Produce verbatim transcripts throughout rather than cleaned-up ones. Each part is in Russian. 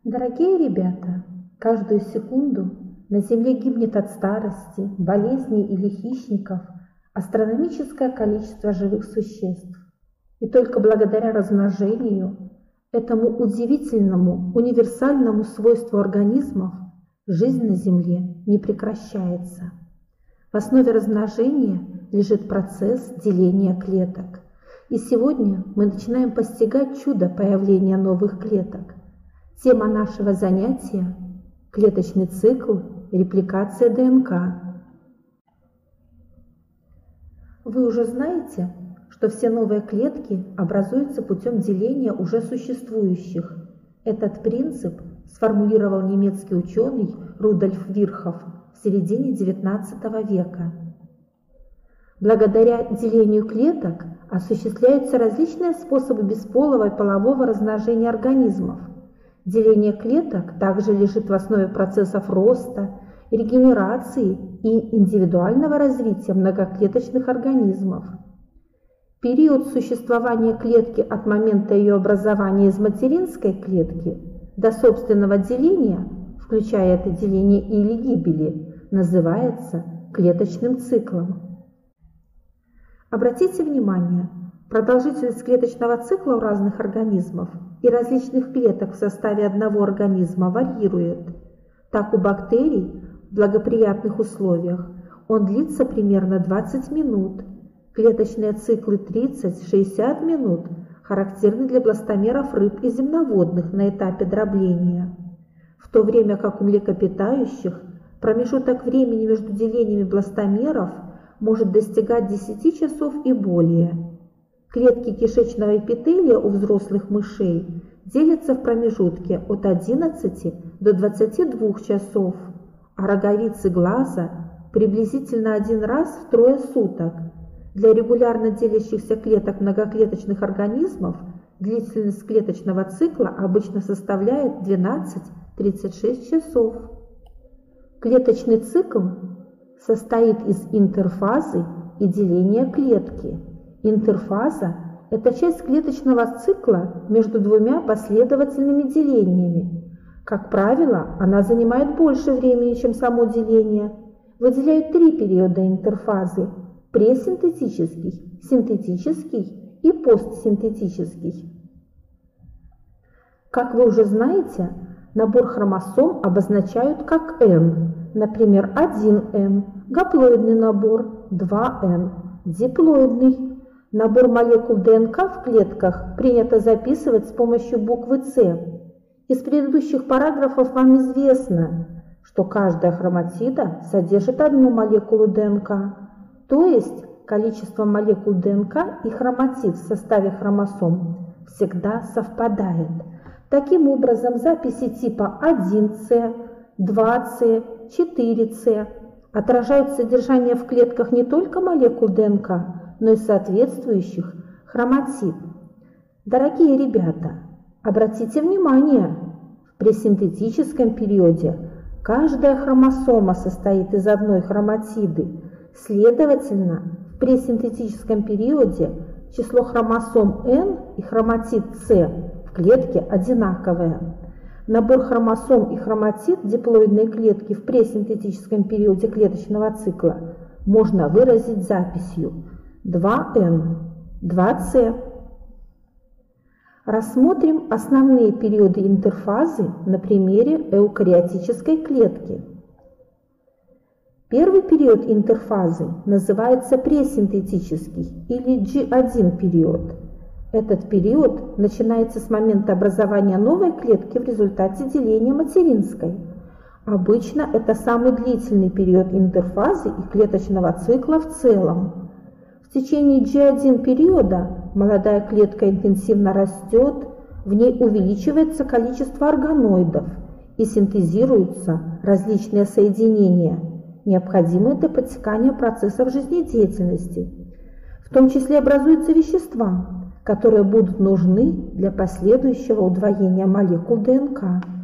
Дорогие ребята, каждую секунду на Земле гибнет от старости, болезней или хищников астрономическое количество живых существ. И только благодаря размножению, этому удивительному универсальному свойству организмов, жизнь на Земле не прекращается. В основе размножения лежит процесс деления клеток. И сегодня мы начинаем постигать чудо появления новых клеток. Тема нашего занятия – клеточный цикл, репликация ДНК. Вы уже знаете, что все новые клетки образуются путем деления уже существующих. Этот принцип сформулировал немецкий ученый Рудольф Вирхов в середине девятнадцатого века. Благодаря делению клеток осуществляются различные способы бесполого и полового размножения организмов. Деление клеток также лежит в основе процессов роста, регенерации и индивидуального развития многоклеточных организмов. Период существования клетки от момента ее образования из материнской клетки до собственного деления, включая это деление или гибели, называется клеточным циклом. Обратите внимание, продолжительность клеточного цикла у разных организмов и различных клеток в составе одного организма варьирует. Так у бактерий в благоприятных условиях он длится примерно двадцать минут. Клеточные циклы тридцать-шестьдесят минут характерны для бластомеров рыб и земноводных на этапе дробления, в то время как у млекопитающих промежуток времени между делениями бластомеров может достигать десяти часов и более. Клетки кишечного эпителия у взрослых мышей делятся в промежутке от одиннадцати до двадцати двух часов, а роговицы глаза приблизительно один раз в трое суток. Для регулярно делящихся клеток многоклеточных организмов длительность клеточного цикла обычно составляет двенадцать-тридцать шесть часов. Клеточный цикл состоит из интерфазы и деления клетки. Интерфаза – это часть клеточного цикла между двумя последовательными делениями. Как правило, она занимает больше времени, чем само деление. Выделяют три периода интерфазы – пресинтетический, синтетический и постсинтетический. Как вы уже знаете, набор хромосом обозначают как N, например, один эн, гаплоидный набор, два эн, диплоидный. Набор молекул ДНК в клетках принято записывать с помощью буквы С. Из предыдущих параграфов вам известно, что каждая хроматида содержит одну молекулу ДНК, то есть количество молекул ДНК и хроматид в составе хромосом всегда совпадает. Таким образом, записи типа один С, два С, четыре С отражают содержание в клетках не только молекул ДНК, но и соответствующих хроматид. Дорогие ребята, обратите внимание, в пресинтетическом периоде каждая хромосома состоит из одной хроматиды. Следовательно, в пресинтетическом периоде число хромосом N и хроматид С в клетке одинаковое. Набор хромосом и хроматид диплоидной клетки в пресинтетическом периоде клеточного цикла можно выразить записью два эн, два С. Рассмотрим основные периоды интерфазы на примере эукариотической клетки. Первый период интерфазы называется пресинтетический или джи один период. Этот период начинается с момента образования новой клетки в результате деления материнской. Обычно это самый длительный период интерфазы и клеточного цикла в целом. В течение джи один периода молодая клетка интенсивно растет, в ней увеличивается количество органоидов и синтезируются различные соединения, необходимые для протекания процессов жизнедеятельности. В том числе образуются вещества, которые будут нужны для последующего удвоения молекул ДНК.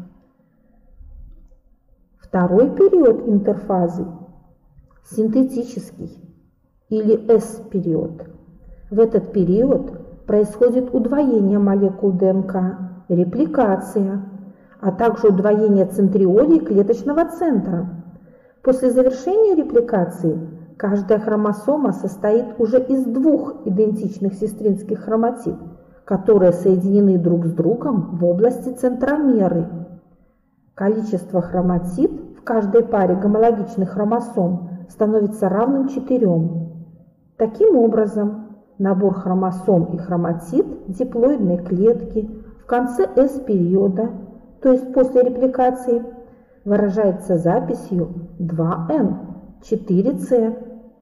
Второй период интерфазы – синтетический или эс-период. В этот период происходит удвоение молекул ДНК, репликация. а также удвоение центриолей клеточного центра. После завершения репликации каждая хромосома состоит уже из двух идентичных сестринских хроматид, которые соединены друг с другом в области центромеры. Количество хроматид в каждой паре гомологичных хромосом становится равным четырем. Таким образом, набор хромосом и хроматид диплоидной клетки в конце S-периода, то есть после репликации, выражается записью два эн четыре си.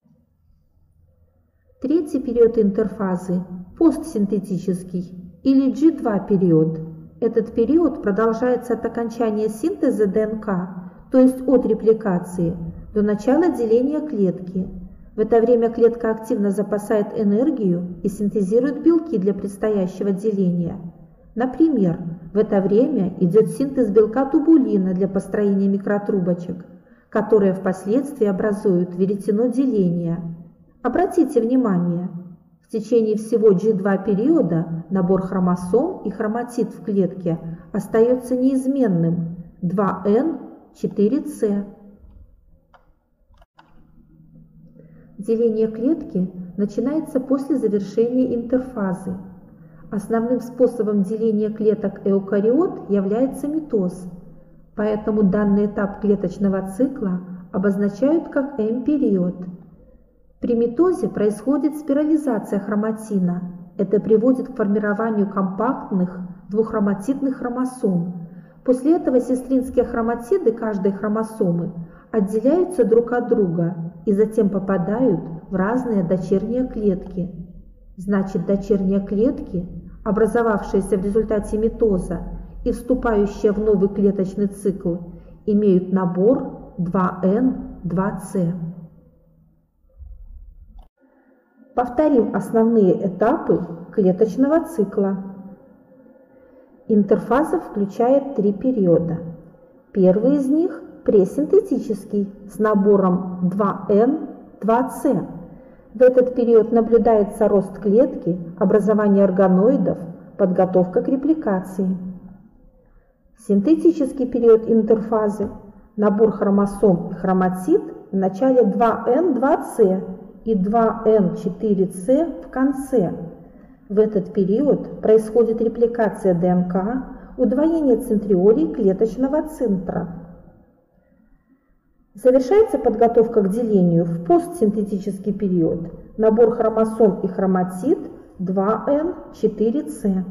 Третий период интерфазы – постсинтетический или джи два период. Этот период продолжается от окончания синтеза ДНК, то есть от репликации, до начала деления клетки. В это время клетка активно запасает энергию и синтезирует белки для предстоящего деления. Например, в это время идет синтез белка тубулина для построения микротрубочек, которые впоследствии образуют веретено деления. Обратите внимание, в течение всего джи два периода набор хромосом и хроматид в клетке остается неизменным – два эн четыре си. Деление клетки начинается после завершения интерфазы. Основным способом деления клеток эукариот является митоз, поэтому данный этап клеточного цикла обозначают как эм-период. При митозе происходит спирализация хроматина. Это приводит к формированию компактных двуххроматидных хромосом. После этого сестринские хроматиды каждой хромосомы отделяются друг от друга и затем попадают в разные дочерние клетки. Значит, дочерние клетки, образовавшиеся в результате митоза и вступающие в новый клеточный цикл, имеют набор два эн два си. Повторим основные этапы клеточного цикла. Интерфаза включает три периода. Первый из них – пресинтетический с набором два эн два си. В этот период наблюдается рост клетки, образование органоидов, подготовка к репликации. Синтетический период интерфазы – набор хромосом и хроматид в начале два эн два си и два эн четыре си в конце. В этот период происходит репликация ДНК, удвоение центриолей клеточного центра. Завершается подготовка к делению в постсинтетический период. Набор хромосом и хроматид два эн четыре си.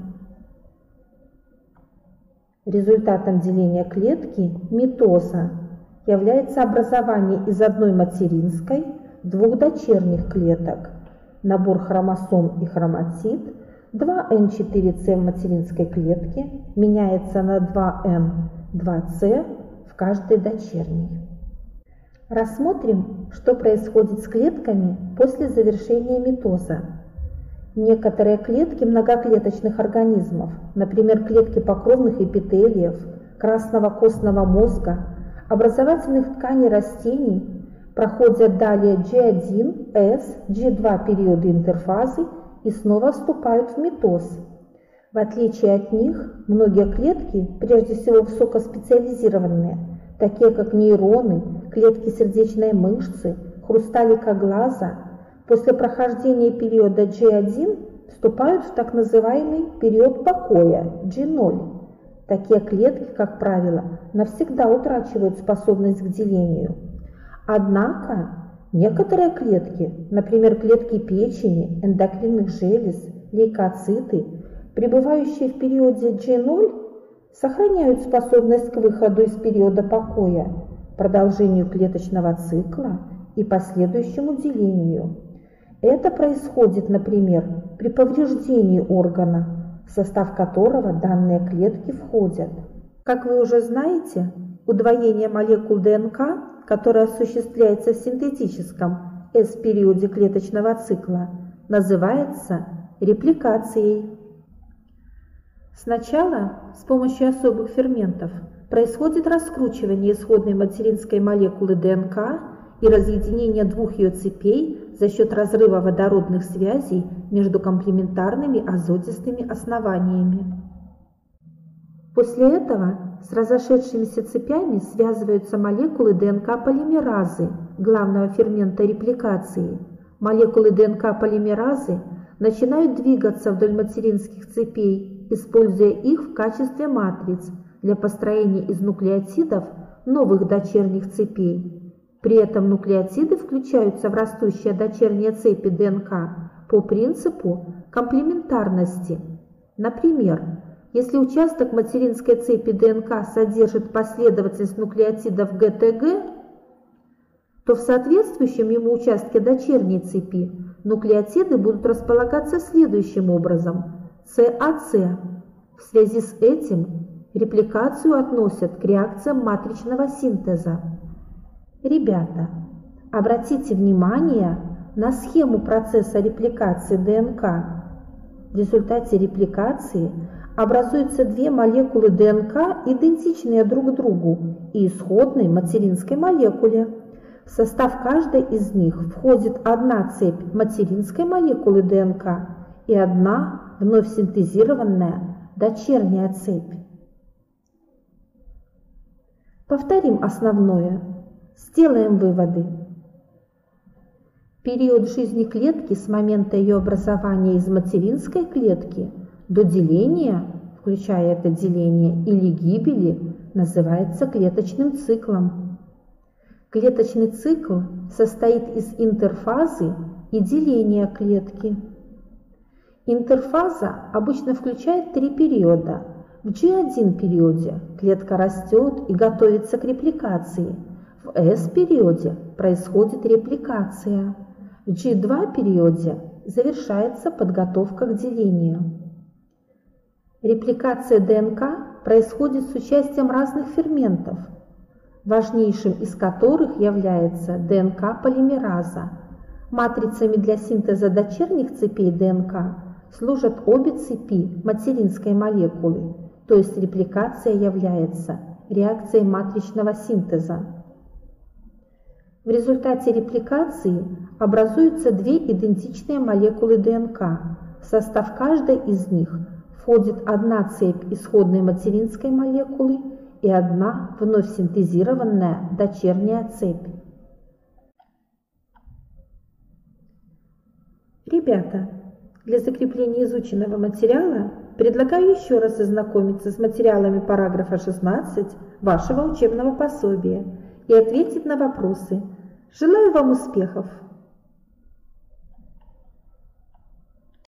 Результатом деления клетки митоза является образование из одной материнской двух дочерних клеток. Набор хромосом и хроматид два эн четыре си в материнской клетке меняется на два эн два си в каждой дочерней. Рассмотрим, что происходит с клетками после завершения митоза. Некоторые клетки многоклеточных организмов, например, клетки покровных эпителиев, красного костного мозга, образовательных тканей растений, проходят далее джи один, эс, джи два периоды интерфазы и снова вступают в митоз. В отличие от них, многие клетки, прежде всего высокоспециализированные, такие как нейроны, клетки сердечной мышцы, хрусталика глаза, после прохождения периода джи один вступают в так называемый период покоя джи ноль. Такие клетки, как правило, навсегда утрачивают способность к делению. Однако некоторые клетки, например, клетки печени, эндокринных желез, лейкоциты, пребывающие в периоде джи ноль, сохраняют способность к выходу из периода покоя, продолжению клеточного цикла и последующему делению. Это происходит, например, при повреждении органа, в состав которого данные клетки входят. Как вы уже знаете, удвоение молекул ДНК, которое осуществляется в синтетическом S-периоде клеточного цикла, называется репликацией. Сначала с помощью особых ферментов происходит раскручивание исходной материнской молекулы ДНК и разъединение двух ее цепей за счет разрыва водородных связей между комплементарными азотистыми основаниями. После этого с разошедшимися цепями связываются молекулы ДНК-полимеразы, главного фермента репликации. Молекулы ДНК-полимеразы начинают двигаться вдоль материнских цепей, используя их в качестве матриц для построения из нуклеотидов новых дочерних цепей. При этом нуклеотиды включаются в растущие дочерние цепи ДНК по принципу комплементарности. Например, если участок материнской цепи ДНК содержит последовательность нуклеотидов Г Т Г, то в соответствующем ему участке дочерней цепи нуклеотиды будут располагаться следующим образом – С А С. В связи с этим репликацию относят к реакциям матричного синтеза. Ребята, обратите внимание на схему процесса репликации ДНК. В результате репликации образуются две молекулы ДНК, идентичные друг другу, и исходной материнской молекуле. В состав каждой из них входит одна цепь материнской молекулы ДНК и одна вновь синтезированная дочерняя цепь. Повторим основное. Сделаем выводы. Период жизни клетки с момента ее образования из материнской клетки до деления, включая это деление, или гибели, называется клеточным циклом. Клеточный цикл состоит из интерфазы и деления клетки. Интерфаза обычно включает три периода. В G один периоде клетка растет и готовится к репликации. В S периоде происходит репликация. В G два периоде завершается подготовка к делению. Репликация ДНК происходит с участием разных ферментов, важнейшим из которых является ДНК-полимераза. Матрицами для синтеза дочерних цепей ДНК служат обе цепи материнской молекулы, то есть репликация является реакцией матричного синтеза. В результате репликации образуются две идентичные молекулы ДНК. В состав каждой из них входит одна цепь исходной материнской молекулы и одна вновь синтезированная дочерняя цепь. Ребята, для закрепления изученного материала предлагаю еще раз ознакомиться с материалами параграфа шестнадцать вашего учебного пособия и ответить на вопросы. Желаю вам успехов!